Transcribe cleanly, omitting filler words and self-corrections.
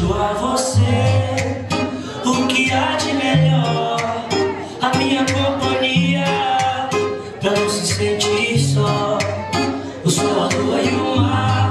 Ofereço a você o que há de melhor, a minha companhia, pra não se sentir só. O sol, a lua e o mar.